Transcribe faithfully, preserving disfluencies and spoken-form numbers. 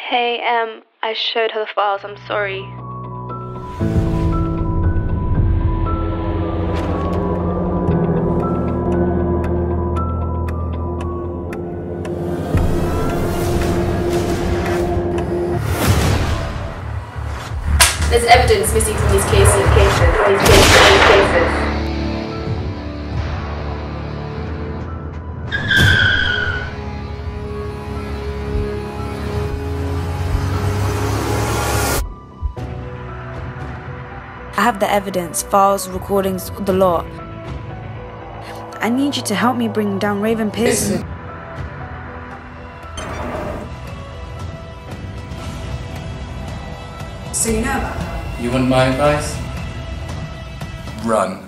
Hey, um, I showed her the files, I'm sorry. There's evidence missing from these cases. cases, these cases, these cases. I have the evidence, files, recordings, the lot. I need you to help me bring down Raven Pearson. So you know about her? You want my advice? Run.